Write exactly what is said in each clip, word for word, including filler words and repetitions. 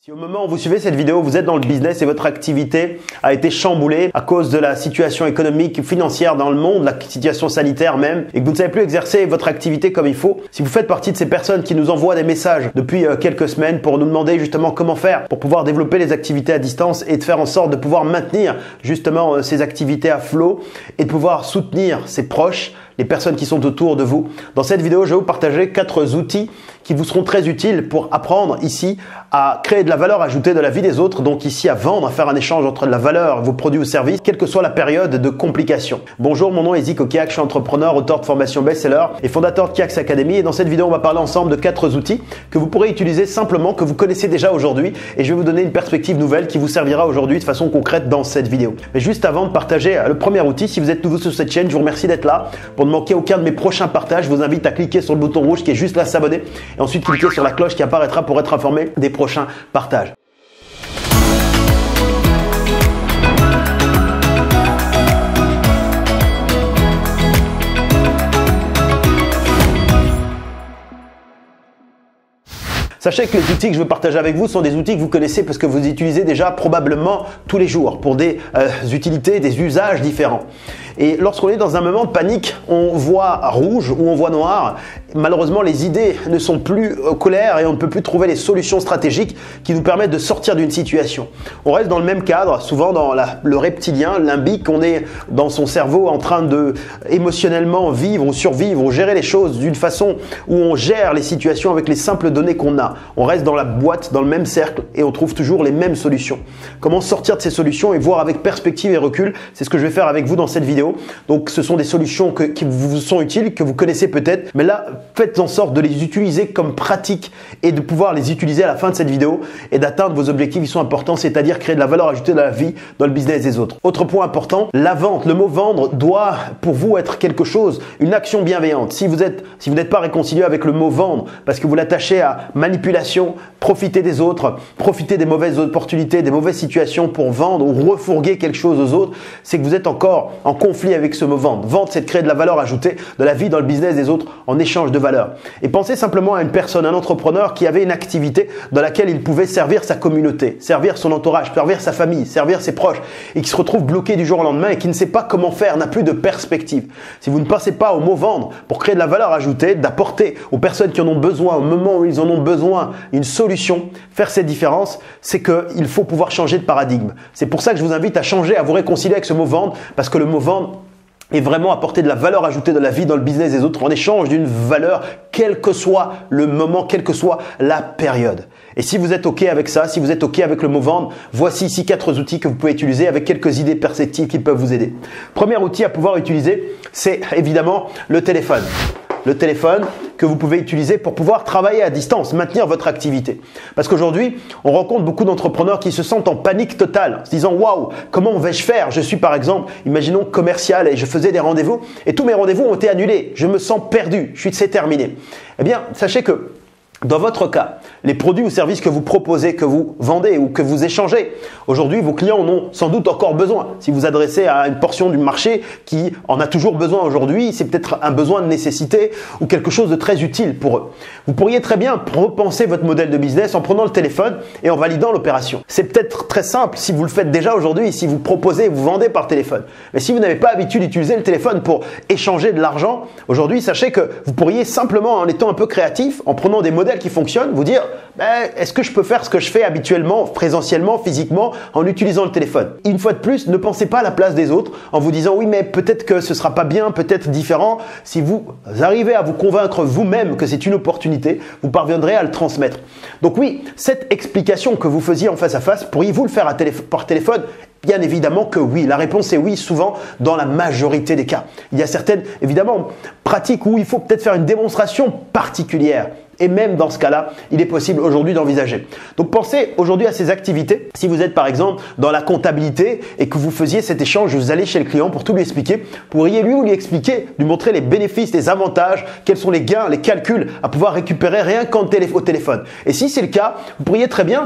Si au moment où vous suivez cette vidéo, vous êtes dans le business et votre activité a été chamboulée à cause de la situation économique, financière dans le monde, la situation sanitaire même, et que vous ne savez plus exercer votre activité comme il faut, si vous faites partie de ces personnes qui nous envoient des messages depuis euh, quelques semaines pour nous demander justement comment faire pour pouvoir développer les activités à distance et de faire en sorte de pouvoir maintenir justement euh, ces activités à flot et de pouvoir soutenir ses proches, les personnes qui sont autour de vous. Dans cette vidéo, je vais vous partager quatre outils qui vous seront très utiles pour apprendre ici à créer de la valeur ajoutée de la vie des autres, donc ici à vendre, à faire un échange entre de la valeur, vos produits ou services, quelle que soit la période de complication. Bonjour, mon nom est Zico Kiak, je suis entrepreneur, auteur de formation best-seller et fondateur de Kiak's Academy. Et dans cette vidéo, on va parler ensemble de quatre outils que vous pourrez utiliser simplement, que vous connaissez déjà aujourd'hui, et je vais vous donner une perspective nouvelle qui vous servira aujourd'hui de façon concrète dans cette vidéo. Mais juste avant de partager le premier outil, si vous êtes nouveau sur cette chaîne, je vous remercie d'être là. Pour ne manquer aucun de mes prochains partages, je vous invite à cliquer sur le bouton rouge qui est juste là, s'abonner, et ensuite cliquer sur la cloche qui apparaîtra pour être informé des prochains partages. Sachez que les outils que je veux partager avec vous sont des outils que vous connaissez parce que vous utilisez déjà probablement tous les jours pour des euh, utilités, des usages différents. Et lorsqu'on est dans un moment de panique, on voit rouge ou on voit noir. Malheureusement, les idées ne sont plus claires et on ne peut plus trouver les solutions stratégiques qui nous permettent de sortir d'une situation. On reste dans le même cadre, souvent dans la, le reptilien, limbique. On est dans son cerveau en train de émotionnellement vivre ou survivre ou gérer les choses d'une façon où on gère les situations avec les simples données qu'on a. On reste dans la boîte, dans le même cercle et on trouve toujours les mêmes solutions. Comment sortir de ces solutions et voir avec perspective et recul, c'est ce que je vais faire avec vous dans cette vidéo. Donc ce sont des solutions que, qui vous sont utiles, que vous connaissez peut-être, mais là faites en sorte de les utiliser comme pratique et de pouvoir les utiliser à la fin de cette vidéo et d'atteindre vos objectifs qui sont importants, c'est-à-dire créer de la valeur ajoutée dans la vie, dans le business des autres. Autre point important, la vente. Le mot vendre doit pour vous être quelque chose, une action bienveillante. Si vous êtes, si vous n'êtes pas réconcilié avec le mot vendre parce que vous l'attachez à manipulation, profiter des autres, profiter des mauvaises opportunités, des mauvaises situations pour vendre ou refourguer quelque chose aux autres, c'est que vous êtes encore en conflit avec ce mot vendre. Vendre, c'est de créer de la valeur ajoutée de la vie dans le business des autres en échange de valeur. Et pensez simplement à une personne, un entrepreneur qui avait une activité dans laquelle il pouvait servir sa communauté, servir son entourage, servir sa famille, servir ses proches et qui se retrouve bloqué du jour au lendemain et qui ne sait pas comment faire, n'a plus de perspective. Si vous ne passez pas au mot vendre pour créer de la valeur ajoutée, d'apporter aux personnes qui en ont besoin au moment où ils en ont besoin une solution, faire cette différence, c'est qu'il faut pouvoir changer de paradigme. C'est pour ça que je vous invite à changer, à vous réconcilier avec ce mot vendre parce que le mot vendre et vraiment apporter de la valeur ajoutée de la vie dans le business des autres en échange d'une valeur, quel que soit le moment, quelle que soit la période. Et si vous êtes OK avec ça, si vous êtes OK avec le mot vendre, voici ici quatre outils que vous pouvez utiliser avec quelques idées perceptives qui peuvent vous aider. Premier outil à pouvoir utiliser, c'est évidemment le téléphone. Le téléphone que vous pouvez utiliser pour pouvoir travailler à distance, maintenir votre activité. Parce qu'aujourd'hui, on rencontre beaucoup d'entrepreneurs qui se sentent en panique totale, en se disant « Waouh, comment vais-je faire ?» Je suis par exemple, imaginons commercial et je faisais des rendez-vous et tous mes rendez-vous ont été annulés. Je me sens perdu, je suis c'est terminé. Eh bien, sachez que dans votre cas, les produits ou services que vous proposez, que vous vendez ou que vous échangez, aujourd'hui, vos clients en ont sans doute encore besoin. Si vous adressez à une portion du marché qui en a toujours besoin aujourd'hui, c'est peut-être un besoin de nécessité ou quelque chose de très utile pour eux. Vous pourriez très bien repenser votre modèle de business en prenant le téléphone et en validant l'opération. C'est peut-être très simple si vous le faites déjà aujourd'hui, si vous proposez, vous vendez par téléphone. Mais si vous n'avez pas l'habitude d'utiliser le téléphone pour échanger de l'argent, aujourd'hui, sachez que vous pourriez simplement, en étant un peu créatif, en prenant des modèles qui fonctionnent, vous dire ben, est-ce que je peux faire ce que je fais habituellement, présentiellement, physiquement, en utilisant le téléphone. Une fois de plus, ne pensez pas à la place des autres en vous disant oui mais peut-être que ce sera pas bien, peut-être différent. Si vous arrivez à vous convaincre vous-même que c'est une opportunité, vous parviendrez à le transmettre. Donc oui, cette explication que vous faisiez en face à face, pourriez-vous le faire à télé- par téléphone ? Bien évidemment que oui. La réponse est oui, souvent dans la majorité des cas. Il y a certaines, évidemment, pratiques où il faut peut-être faire une démonstration particulière. Et même dans ce cas-là, il est possible aujourd'hui d'envisager. Donc pensez aujourd'hui à ces activités. Si vous êtes par exemple dans la comptabilité et que vous faisiez cet échange, vous allez chez le client pour tout lui expliquer, pourriez lui ou lui expliquer, lui montrer les bénéfices, les avantages, quels sont les gains, les calculs à pouvoir récupérer rien qu'au téléphone. Et si c'est le cas, vous pourriez très bien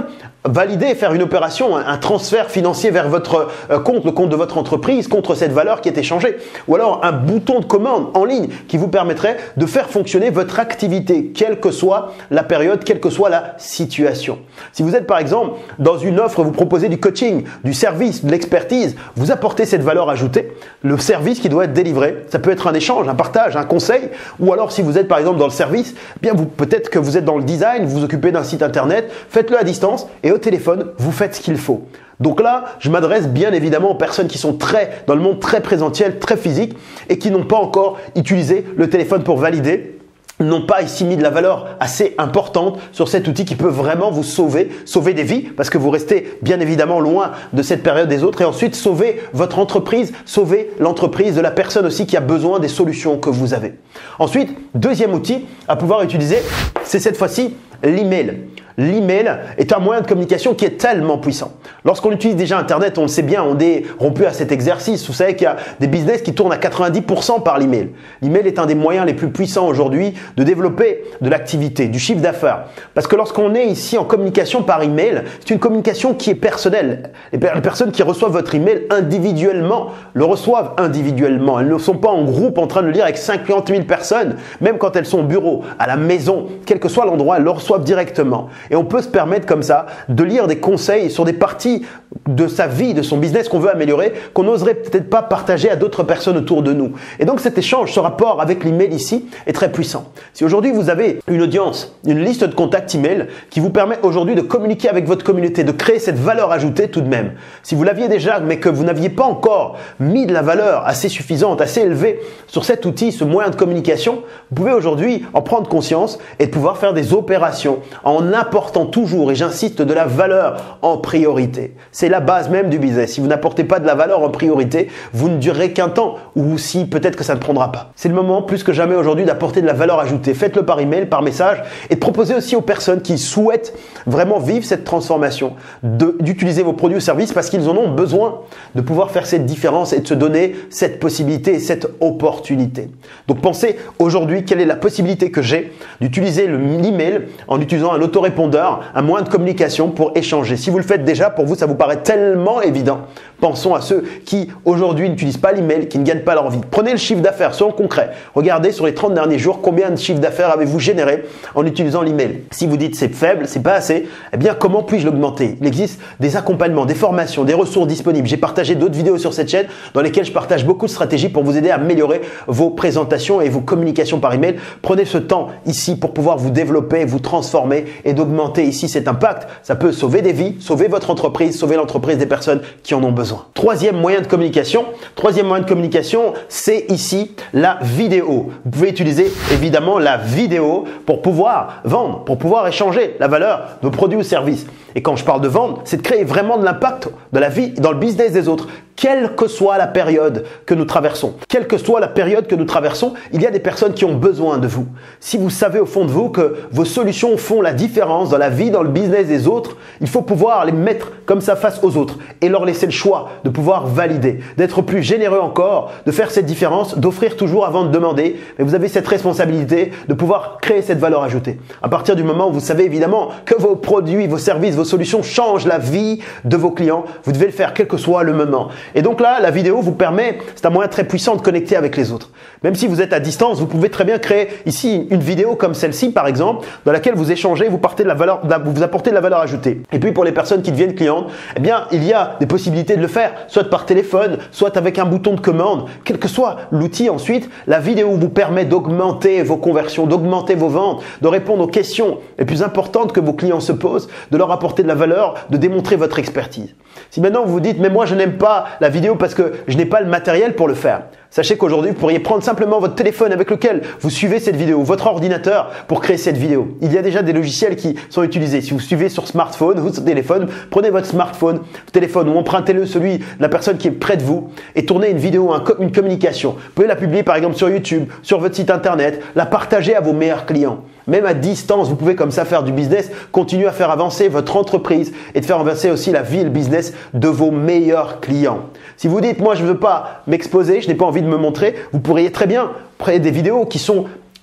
valider, faire une opération, un transfert financier vers votre compte, le compte de votre entreprise, contre cette valeur qui est échangée. Ou alors un bouton de commande en ligne qui vous permettrait de faire fonctionner votre activité, quelle que soit la période, quelle que soit la situation. Si vous êtes par exemple dans une offre, vous proposez du coaching, du service, de l'expertise, vous apportez cette valeur ajoutée, le service qui doit être délivré, ça peut être un échange, un partage, un conseil, ou alors si vous êtes par exemple dans le service, eh bien vous peut-être que vous êtes dans le design, vous vous occupez d'un site internet, faites-le à distance et au téléphone, vous faites ce qu'il faut. Donc là, je m'adresse bien évidemment aux personnes qui sont très dans le monde très présentiel, très physique et qui n'ont pas encore utilisé le téléphone pour valider, n'ont pas ici mis de la valeur assez importante sur cet outil qui peut vraiment vous sauver, sauver des vies parce que vous restez bien évidemment loin de cette période des autres et ensuite sauver votre entreprise, sauver l'entreprise de la personne aussi qui a besoin des solutions que vous avez. Ensuite, deuxième outil à pouvoir utiliser, c'est cette fois-ci l'email. L'email est un moyen de communication qui est tellement puissant. Lorsqu'on utilise déjà Internet, on le sait bien, on est rompu à cet exercice. Vous savez qu'il y a des business qui tournent à quatre-vingt-dix pour cent par l'email. L'email est un des moyens les plus puissants aujourd'hui de développer de l'activité, du chiffre d'affaires. Parce que lorsqu'on est ici en communication par email, c'est une communication qui est personnelle. Les personnes qui reçoivent votre email individuellement le reçoivent individuellement. Elles ne sont pas en groupe en train de le lire avec cinquante mille personnes. Même quand elles sont au bureau, à la maison, quel que soit l'endroit, elles le reçoivent directement. Et on peut se permettre comme ça de lire des conseils sur des parties de sa vie, de son business qu'on veut améliorer, qu'on n'oserait peut-être pas partager à d'autres personnes autour de nous. Et donc cet échange, ce rapport avec l'email ici est très puissant. Si aujourd'hui vous avez une audience, une liste de contacts email qui vous permet aujourd'hui de communiquer avec votre communauté, de créer cette valeur ajoutée tout de même. Si vous l'aviez déjà mais que vous n'aviez pas encore mis de la valeur assez suffisante, assez élevée sur cet outil, ce moyen de communication, vous pouvez aujourd'hui en prendre conscience et de pouvoir faire des opérations en apportant toujours, et j'insiste, de la valeur en priorité. C'est la base même du business. Si vous n'apportez pas de la valeur en priorité, vous ne durerez qu'un temps ou si peut-être que ça ne prendra pas. C'est le moment plus que jamais aujourd'hui d'apporter de la valeur ajoutée. Faites-le par email, par message et de proposer aussi aux personnes qui souhaitent vraiment vivre cette transformation d'utiliser vos produits ou services parce qu'ils en ont besoin de pouvoir faire cette différence et de se donner cette possibilité et cette opportunité. Donc pensez aujourd'hui quelle est la possibilité que j'ai d'utiliser l'email en utilisant un autorépondeur, un moyen de communication pour échanger. Si vous le faites déjà, pour vous, ça vous paraît tellement évident. Pensons à ceux qui aujourd'hui n'utilisent pas l'email, qui ne gagnent pas leur vie. Prenez le chiffre d'affaires, soyons concrets. Regardez sur les trente derniers jours combien de chiffre d'affaires avez-vous généré en utilisant l'email. Si vous dites c'est faible, c'est pas assez, eh bien comment puis-je l'augmenter? Il existe des accompagnements, des formations, des ressources disponibles. J'ai partagé d'autres vidéos sur cette chaîne dans lesquelles je partage beaucoup de stratégies pour vous aider à améliorer vos présentations et vos communications par email. Prenez ce temps ici pour pouvoir vous développer, vous transformer et d'augmenter ici cet impact. Ça peut sauver des vies, sauver votre entreprise, sauver l'entreprise des personnes qui en ont besoin. Troisième moyen de communication, troisième moyen de communication, c'est ici la vidéo. Vous pouvez utiliser évidemment la vidéo pour pouvoir vendre, pour pouvoir échanger la valeur de vos produits ou services. Et quand je parle de vendre, c'est de créer vraiment de l'impact de la vie dans le business des autres. Quelle que soit la période que nous traversons, quelle que soit la période que nous traversons, il y a des personnes qui ont besoin de vous. Si vous savez au fond de vous que vos solutions font la différence dans la vie, dans le business des autres, il faut pouvoir les mettre comme ça face aux autres et leur laisser le choix de pouvoir valider, d'être plus généreux encore, de faire cette différence, d'offrir toujours avant de demander. Mais vous avez cette responsabilité de pouvoir créer cette valeur ajoutée. À partir du moment où vous savez évidemment que vos produits, vos services, vos solutions changent la vie de vos clients, vous devez le faire quel que soit le moment. Et donc là, la vidéo vous permet, c'est un moyen très puissant de connecter avec les autres. Même si vous êtes à distance, vous pouvez très bien créer ici une vidéo comme celle-ci par exemple, dans laquelle vous échangez, vous, partez de la valeur, vous apportez de la valeur ajoutée. Et puis pour les personnes qui deviennent clientes, eh bien il y a des possibilités de le faire, soit par téléphone, soit avec un bouton de commande, quel que soit l'outil ensuite. La vidéo vous permet d'augmenter vos conversions, d'augmenter vos ventes, de répondre aux questions les plus importantes que vos clients se posent, de leur apporter de la valeur, de démontrer votre expertise. Si maintenant vous vous dites, mais moi je n'aime pas la vidéo parce que je n'ai pas le matériel pour le faire. Sachez qu'aujourd'hui, vous pourriez prendre simplement votre téléphone avec lequel vous suivez cette vidéo, votre ordinateur pour créer cette vidéo. Il y a déjà des logiciels qui sont utilisés. Si vous suivez sur smartphone ou sur téléphone, prenez votre smartphone, téléphone ou empruntez-le celui de la personne qui est près de vous et tournez une vidéo, une communication. Vous pouvez la publier par exemple sur YouTube, sur votre site internet, la partager à vos meilleurs clients. Même à distance, vous pouvez comme ça faire du business, continuer à faire avancer votre entreprise et de faire avancer aussi la vie et le business de vos meilleurs clients. Si vous dites, moi je ne veux pas m'exposer, je n'ai pas envie de me montrer, vous pourriez très bien créer des vidéos qui sont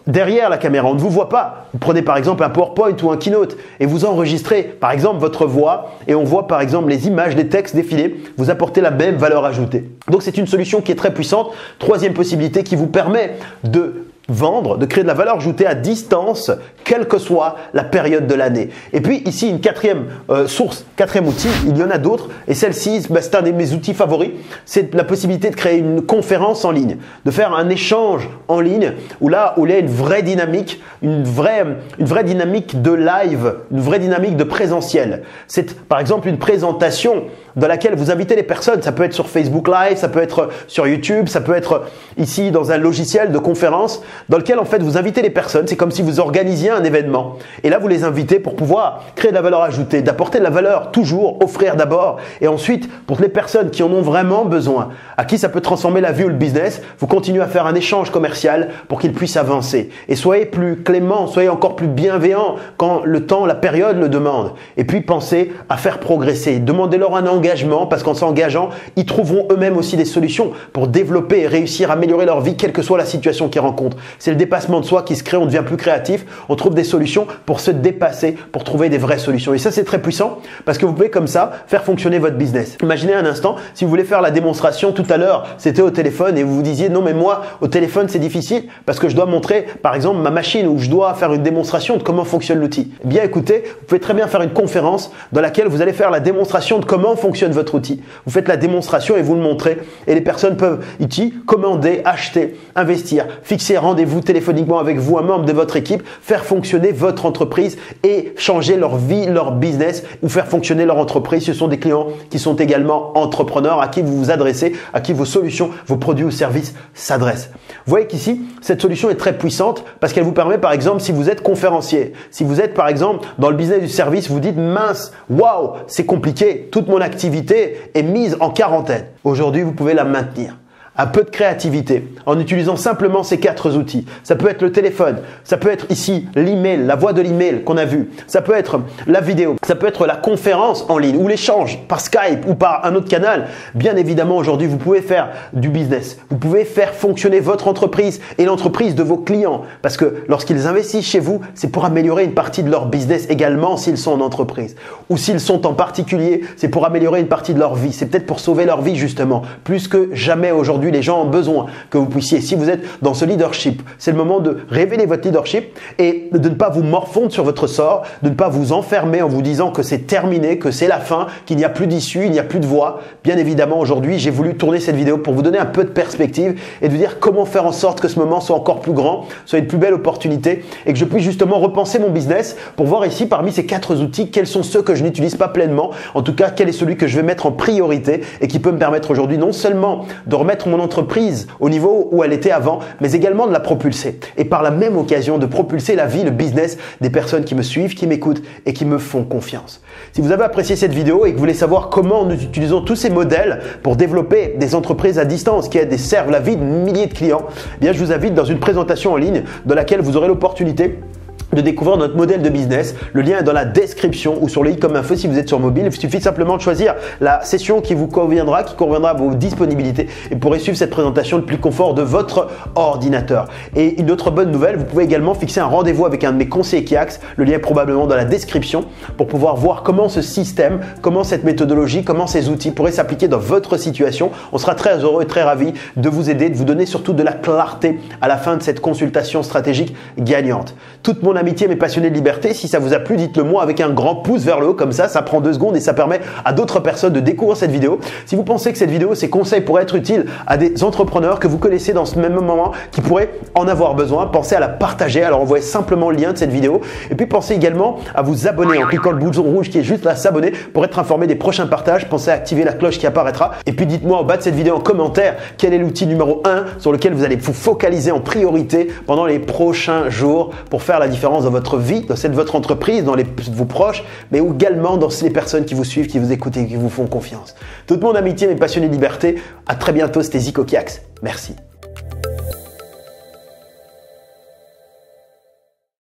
derrière la caméra, on ne vous voit pas. Vous prenez par exemple un PowerPoint ou un Keynote et vous enregistrez par exemple votre voix et on voit par exemple les images, les textes défiler, vous apportez la même valeur ajoutée. Donc c'est une solution qui est très puissante. Troisième possibilité qui vous permet de vendre, de créer de la valeur ajoutée à distance, quelle que soit la période de l'année. Et puis ici, une quatrième euh, source, quatrième outil, il y en a d'autres et celle-ci, bah, c'est un de mes outils favoris, c'est la possibilité de créer une conférence en ligne, de faire un échange en ligne où là, où il y a une vraie dynamique, une vraie, une vraie dynamique de live, une vraie dynamique de présentiel. C'est par exemple une présentation dans laquelle vous invitez les personnes, ça peut être sur Facebook Live, ça peut être sur YouTube, ça peut être ici dans un logiciel de conférence dans lequel en fait vous invitez les personnes, c'est comme si vous organisiez un événement et là vous les invitez pour pouvoir créer de la valeur ajoutée, d'apporter de la valeur toujours, offrir d'abord et ensuite pour les personnes qui en ont vraiment besoin, à qui ça peut transformer la vie ou le business, vous continuez à faire un échange commercial pour qu'ils puissent avancer et soyez plus clément, soyez encore plus bienveillant quand le temps, la période le demande et puis pensez à faire progresser, demandez-leur un engagement parce qu'en s'engageant, ils trouveront eux-mêmes aussi des solutions pour développer et réussir à améliorer leur vie quelle que soit la situation qu'ils rencontrent. C'est le dépassement de soi qui se crée, on devient plus créatif, on trouve des solutions pour se dépasser, pour trouver des vraies solutions. Et ça, c'est très puissant parce que vous pouvez comme ça faire fonctionner votre business. Imaginez un instant, si vous voulez faire la démonstration tout à l'heure, c'était au téléphone et vous vous disiez non mais moi, au téléphone, c'est difficile parce que je dois montrer par exemple ma machine ou je dois faire une démonstration de comment fonctionne l'outil. Eh bien écoutez, vous pouvez très bien faire une conférence dans laquelle vous allez faire la démonstration de comment fonctionne votre outil. Vous faites la démonstration et vous le montrez et les personnes peuvent ici commander, acheter, investir, fixer rendez-vous téléphoniquement avec vous, un membre de votre équipe, faire fonctionner votre entreprise et changer leur vie, leur business ou faire fonctionner leur entreprise. Ce sont des clients qui sont également entrepreneurs à qui vous vous adressez, à qui vos solutions, vos produits ou services s'adressent. Vous voyez qu'ici, cette solution est très puissante parce qu'elle vous permet par exemple, si vous êtes conférencier, si vous êtes par exemple dans le business du service, vous dites mince, waouh, c'est compliqué, toute mon activité est mise en quarantaine. Aujourd'hui, vous pouvez la maintenir. Un peu de créativité en utilisant simplement ces quatre outils. Ça peut être le téléphone, ça peut être ici l'email, la voix de l'email qu'on a vu, ça peut être la vidéo, ça peut être la conférence en ligne ou l'échange par Skype ou par un autre canal. Bien évidemment, aujourd'hui, vous pouvez faire du business. Vous pouvez faire fonctionner votre entreprise et l'entreprise de vos clients parce que lorsqu'ils investissent chez vous, c'est pour améliorer une partie de leur business également s'ils sont en entreprise ou s'ils sont en particulier, c'est pour améliorer une partie de leur vie. C'est peut-être pour sauver leur vie justement, plus que jamais aujourd'hui. Les gens ont besoin que vous puissiez, si vous êtes dans ce leadership, c'est le moment de révéler votre leadership et de ne pas vous morfondre sur votre sort, de ne pas vous enfermer en vous disant que c'est terminé, que c'est la fin, qu'il n'y a plus d'issue, il n'y a plus de voie. Bien évidemment, aujourd'hui, j'ai voulu tourner cette vidéo pour vous donner un peu de perspective et de vous dire comment faire en sorte que ce moment soit encore plus grand, soit une plus belle opportunité et que je puisse justement repenser mon business pour voir ici parmi ces quatre outils, quels sont ceux que je n'utilise pas pleinement, en tout cas, quel est celui que je vais mettre en priorité et qui peut me permettre aujourd'hui non seulement de remettre mon entreprise au niveau où elle était avant, mais également de la propulser et par la même occasion de propulser la vie, le business des personnes qui me suivent, qui m'écoutent et qui me font confiance. Si vous avez apprécié cette vidéo et que vous voulez savoir comment nous utilisons tous ces modèles pour développer des entreprises à distance qui aident et servent la vie de milliers de clients, eh bien je vous invite dans une présentation en ligne dans laquelle vous aurez l'opportunité de découvrir notre modèle de business. Le lien est dans la description ou sur le i comme info si vous êtes sur mobile. Il suffit simplement de choisir la session qui vous conviendra, qui conviendra à vos disponibilités et vous pourrez suivre cette présentation le plus confort de votre ordinateur. Et une autre bonne nouvelle, vous pouvez également fixer un rendez-vous avec un de mes conseillers Kiax. Le lien est probablement dans la description pour pouvoir voir comment ce système, comment cette méthodologie, comment ces outils pourraient s'appliquer dans votre situation. On sera très heureux et très ravis de vous aider, de vous donner surtout de la clarté à la fin de cette consultation stratégique gagnante. Toute mon amitié, mes passionnés de liberté. Si ça vous a plu, dites-le moi avec un grand pouce vers le haut, comme ça, ça prend deux secondes et ça permet à d'autres personnes de découvrir cette vidéo. Si vous pensez que cette vidéo, ces conseils pourraient être utiles à des entrepreneurs que vous connaissez dans ce même moment, qui pourraient en avoir besoin, pensez à la partager. Alors envoyez simplement le lien de cette vidéo et puis pensez également à vous abonner en cliquant le bouton rouge qui est juste là, s'abonner pour être informé des prochains partages. Pensez à activer la cloche qui apparaîtra et puis dites-moi en bas de cette vidéo en commentaire quel est l'outil numéro un sur lequel vous allez vous focaliser en priorité pendant les prochains jours pour faire la différence dans votre vie, dans celle de votre entreprise, dans les, vos proches, mais également dans les personnes qui vous suivent, qui vous écoutent et qui vous font confiance. Toute mon amitié, mes passionnés de liberté. À très bientôt, c'était Zico Kiax. Merci.